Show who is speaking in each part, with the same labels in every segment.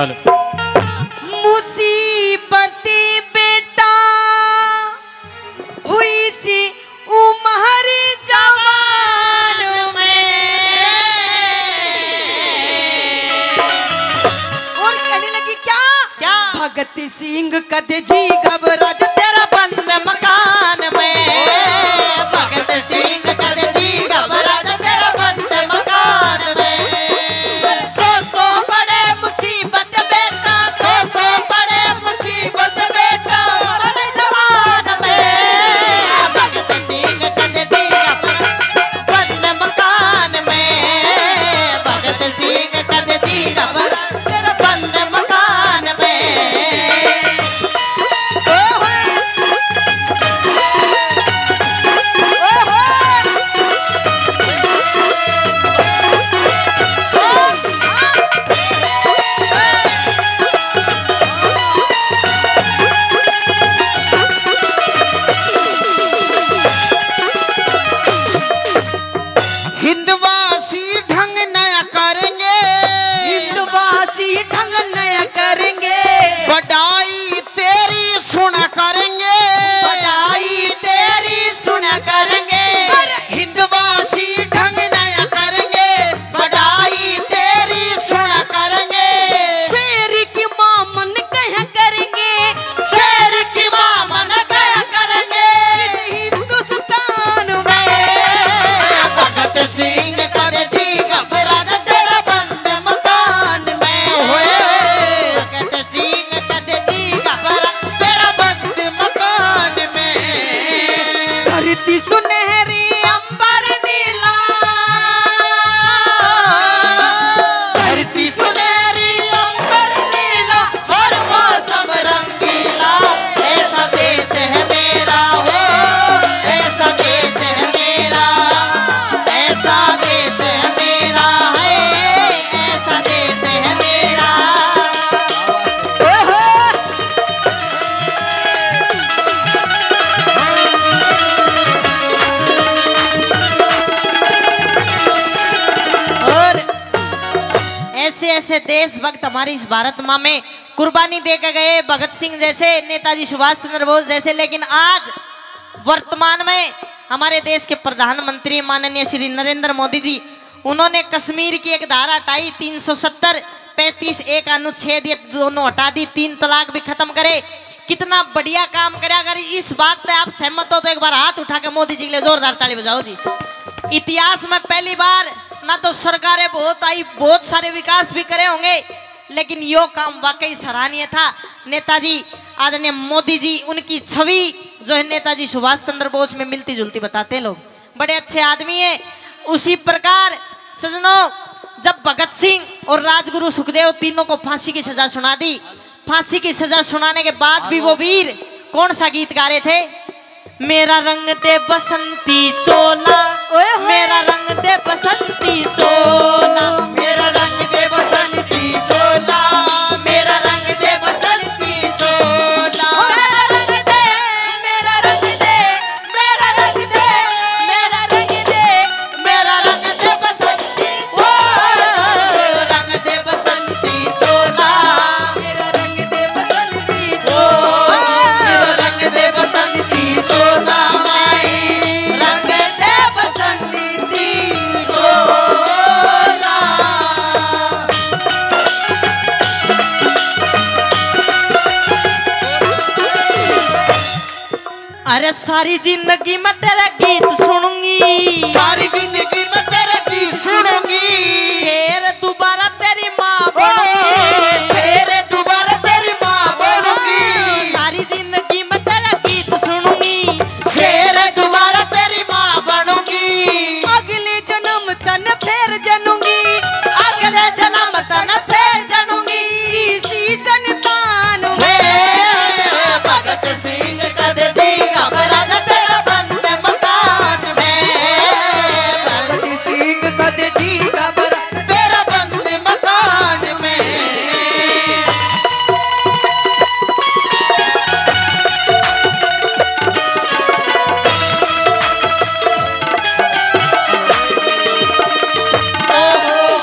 Speaker 1: चलो।
Speaker 2: मुसीबती बेटा हुई सी उम्र जवान में। और कहने लगी क्या
Speaker 3: क्या?
Speaker 2: भगत सिंह कद जी घबरा तेरा बंद मकान में।
Speaker 3: भगत सिंह कद जी घबरा तेरा बंद मकान में।
Speaker 2: सो बड़े मुसीबत बेटा,
Speaker 3: सो बड़े मुसीबत बेटा
Speaker 2: बड़े जवान में।
Speaker 3: भगत सिंह कद जी घबरा बंद मकान में। भगत सिंह कद जी घबरा तेरा बंद मकान में।
Speaker 4: हिंदवासी ढंग नया करेंगे,
Speaker 2: हिंदवासी ढंग नया करेंगे।
Speaker 4: बड़ाई तेरी सुना करेंगे,
Speaker 2: बड़ाई तेरी सुना करेंगे।
Speaker 4: हिंदवासी ढंग नया करेंगे, बड़ाई तेरी सुना करेंगे।
Speaker 2: शेर की मां मन कह करेंगे,
Speaker 3: शेर की मां मन कह करेंगे।
Speaker 2: हिंदुस्तान में।
Speaker 4: भगत सिंह कद जी
Speaker 3: घबरा तेरा बंद मकान में। भगत सिंह कद जी घबरा
Speaker 4: तेरा बंद मकान में।
Speaker 2: धरती सुनहरी अंबर नीला,
Speaker 3: धरती सुनहरी अंबर नीला और मौसम रंगीला। ऐसा देश है मेरा हो, ऐसा देश है मेरा, ऐसा देश है मेरा है, ऐसा देश है मेरा। और ऐसे ऐसे देशभक्त हमारी इस भारत माँ में कुर्बानी देकर गए, भगत सिंह जैसे, नेताजी सुभाष चंद्र बोस जैसे। लेकिन आज वर्तमान में हमारे देश के प्रधानमंत्री माननीय श्री नरेंद्र मोदी जी, उन्होंने कश्मीर की एक धारा हटाई, 370, 35 एक अनुच्छेद, ये दोनों हटा दी, 3 तलाक भी खत्म करे। कितना बढ़िया काम करे। अगर इस बात पे आप सहमत हो तो एक बार हाथ उठा के मोदी जी के लिए जोरदार ताली बजाओ जी। इतिहास में पहली बार ना तो सरकारें बहुत आई, बहुत सारे विकास भी करे होंगे, लेकिन यो काम वाकई सराहनीय था। नेताजी आदरणीय मोदी जी, उनकी छवि जो है नेताजी सुभाष चंद्र बोस में मिलती जुलती बताते हैं लोग, बड़े अच्छे आदमी है। उसी प्रकार सजनों, जब भगत सिंह और राजगुरु सुखदेव तीनों को फांसी की सजा सुना दी, फांसी की सजा सुनाने के बाद भी वो वीर कौन सा गीत गा रहे थे? मेरा रंग दे बसंती चोला, मेरा रंग दे बसंती चोला,
Speaker 4: मेरा रंग दे बसंती चोला, मेरा रंग दे बसंती चोला।
Speaker 2: मेरा रंग दे, मेरा रंग दे, मेरा रंग दे, मेरा रंग दे,
Speaker 4: मेरा रंग दे बसंती चोला, रंग दे बसंती चोला,
Speaker 2: मेरा रंग दे बसंती
Speaker 4: मेरा रंग दे बसंती चोला, माई
Speaker 3: रंग दे बसंती
Speaker 4: चोला।
Speaker 3: अरे सारी जिंदगी मैं तेरा गीत सुनूंगी,
Speaker 4: सारी जिंदगी में तेरा गीत सुनूंगी,
Speaker 3: फिर दोबारा तेरी माँ बनूंगी,
Speaker 4: फिर दोबारा तेरी माँ बनूंगी,
Speaker 3: सारी जिंदगी में तेरा गीत सुनूंगी,
Speaker 4: फिर दोबारा तेरी माँ बनूंगी।
Speaker 2: अगले जन्म तन फिर जनूंगी,
Speaker 3: अगले जन्म तन फिर जनूंगी।
Speaker 2: इसी संतान में।
Speaker 3: भगत सिंह कद जी घबरा तेरा बंद मकान में।
Speaker 2: भगत सिंह कद जी घबरा
Speaker 4: तेरा बंद मकान में।
Speaker 3: ओहो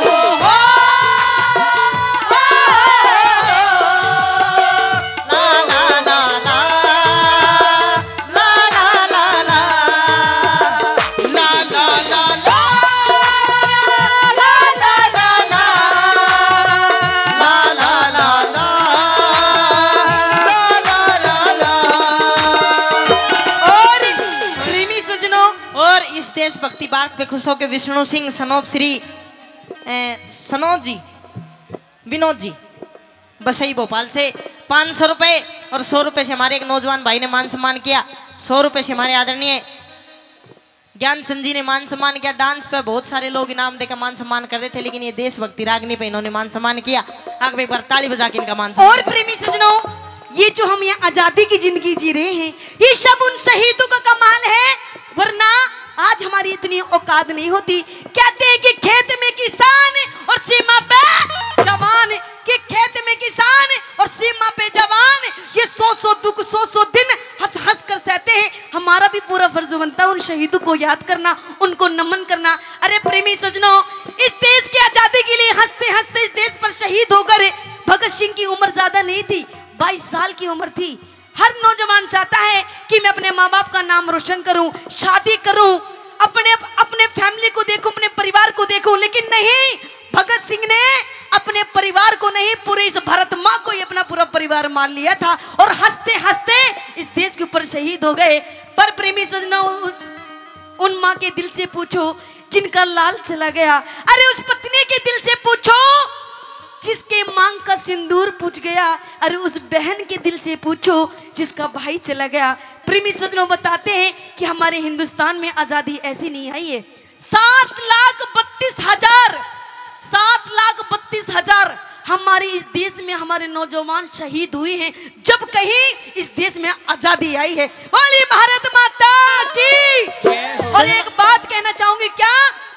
Speaker 3: पे खुश होकर विष्णु सिंह सनोप श्री सनोज जी विनोद जी बसई भोपाल से 500 रुपए और 100 रुपए से हमारे एक नौजवान भाई ने मान सम्मान किया। 100 रुपए से हमारे आदरणीय ज्ञानचंद जी ने मान सम्मान किया। डांस पे बहुत सारे लोग इनाम देकर मान सम्मान कर रहे थे, लेकिन ये देशभक्ति रागनी पे इन्होंने मान सम्मान किया। आगे एक बार ताली बजा के इनका मान सम्मान।
Speaker 2: और प्रेमी सजनों, ये जो हम यहाँ आजादी की जिंदगी जी रहे हैं, ये सब उन शहीदों का कमाल है, वरना आज हमारी इतनी औकात नहीं होती। कहते हैं कि खेत में किसान और सीमा पे जवान, कि खेत में किसान और सीमा पे जवान, ये 100 दुख 100 दिन हंस हंस कर सहते हैं। हमारा भी पूरा फर्ज बनता है उन शहीदों को याद करना, उनको नमन करना। अरे प्रेमी सजनों, इस देश की आजादी के लिए हंसते हंसते इस देश पर शहीद होकर भगत सिंह की उम्र ज्यादा नहीं थी, 22 साल की उम्र थी। हर नौजवान चाहता है कि मैं अपने माँ बाप का नाम रोशन करूं, शादी करूं, अपने फैमिली को देखूं, अपने परिवार को देखूं, लेकिन नहीं, भगत सिंह ने अपने परिवार को नहीं, पूरे इस भारत माँ को ही अपना पूरा परिवार मान लिया था और हंसते हंसते इस देश के ऊपर शहीद हो गए। पर प्रेमी सजनों, उन माँ के दिल से पूछो जिनका लाल चला गया। अरे उस पत्नी के दिल से पूछो जिसके मांग का सिंदूर पूछ गया। अरे उस बहन के दिल से पूछो जिसका भाई चला गया। प्रेमी सजनों, बताते हैं कि हमारे हिंदुस्तान में आजादी ऐसी नहीं आई है। 7,32,000 हमारे इस देश में हमारे नौजवान शहीद हुए हैं, जब कहीं इस देश में आजादी आई है। बोली भारत माता की। और एक बात कहना चाहूंगी, क्या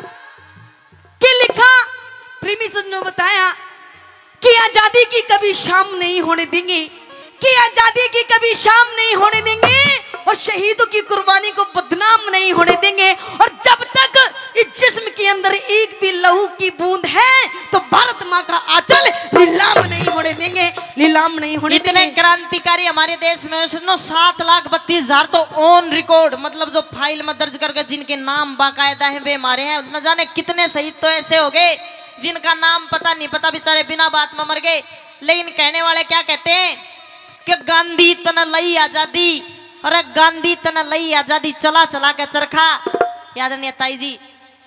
Speaker 2: कि लिखा प्रेमी सजनों बताया कि आजादी की कभी शाम नहीं होने देंगे, कि आजादी की कभी शाम नहीं होने देंगे और शहीदों की कुर्बानी को बदनाम नहीं होने देंगे। और जब तक इस जिस्म के अंदर एक भी लहू की बूंद है तो भारत माँ का आंचल नीलाम नहीं होने देंगे, नीलाम नहीं होने देंगे।
Speaker 3: इतने क्रांतिकारी हमारे देश में 7,32,000 तो ऑन रिकॉर्ड, मतलब जो फाइल में दर्ज करके जिनके नाम बाकायदा है वे मारे हैं। न जाने कितने शहीद तो ऐसे हो गए जिनका नाम पता नहीं, पता बेचारे बिना बात में मर गए। लेकिन कहने वाले क्या कहते हैं कि गांधी तना लई आजादी, अरे गांधी तना लई आजादी, चला चला के चरखा। याद नहीं ताई जी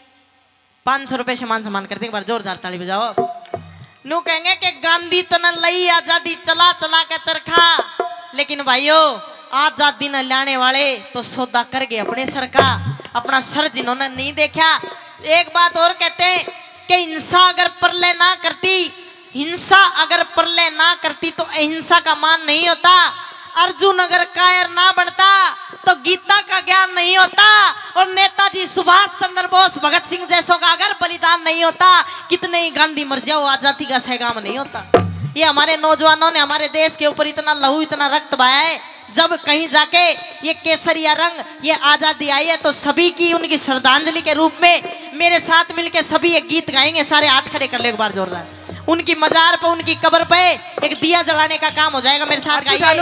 Speaker 3: 500 रुपए से मान सम्मान करते, एक बार जोरदार ताली बजाओ। नू कहेंगे कि गांधी तना लई आजादी, चला चला के चरखा। लेकिन भाइयों, आजादी न लाने वाले तो सौदा कर गए अपने सर का, अपना सर जिन्होंने नहीं देखा। एक बात और कहते हैं कि हिंसा अगर प्रलय ना करती, हिंसा अगर प्रलय ना करती तो अहिंसा का मान नहीं होता। अर्जुन अगर कायर ना बनता तो गीता का ज्ञान नहीं होता। और नेताजी सुभाष चंद्र बोस, भगत सिंह जैसों का अगर बलिदान नहीं होता, कितने ही गांधी मर जाओ, आजादी का सहगाम नहीं होता। ये हमारे नौजवानों ने हमारे देश के ऊपर इतना लहू, इतना रक्त बहाया है। जब कहीं जाके ये केसरिया रंग, ये आजादी आई है, तो सभी की उनकी श्रद्धांजलि के रूप में मेरे साथ मिलके सभी एक गीत गाएंगे। सारे हाथ खड़े कर ले एक बार जोरदार। उनकी मजार पे, उनकी कब्र पे एक दिया जलाने का काम हो जाएगा। मेरे साथ गाइए।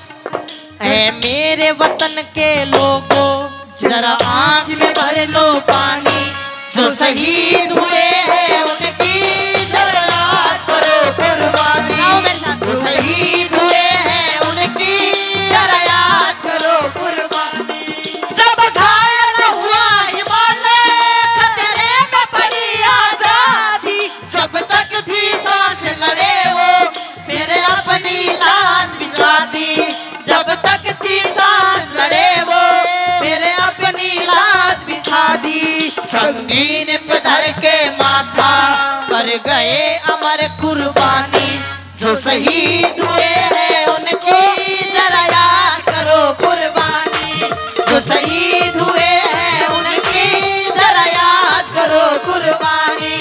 Speaker 3: ऐ मेरे वतन के लोगों, जरा आँख में भर लो पानी, जो शहीद हुए हैं उनकी जरा याद करो कुर्बानी। जो शहीद हुए हैं उनकी जरा याद करो कुर्बानी। जब घायल हुआ हिमालय, खतरे में पड़ी आजादी, जब तक थी सांस लड़े वो, फिर अपनी लाश बिछा दी। जब तक थी सांस लड़े वो, फिर अपनी लाश बिछा दी। संगीन पे धर के माथा कर गए अमर कुर्बानी, जो शहीद हुए हैं उनकी जरा याद करो कुर्बानी। जो शहीद हुए हैं उनकी जरा याद करो कुर्बानी।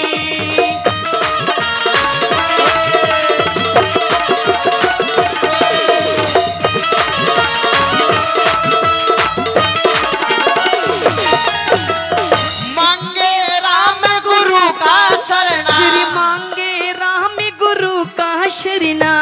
Speaker 2: शरणा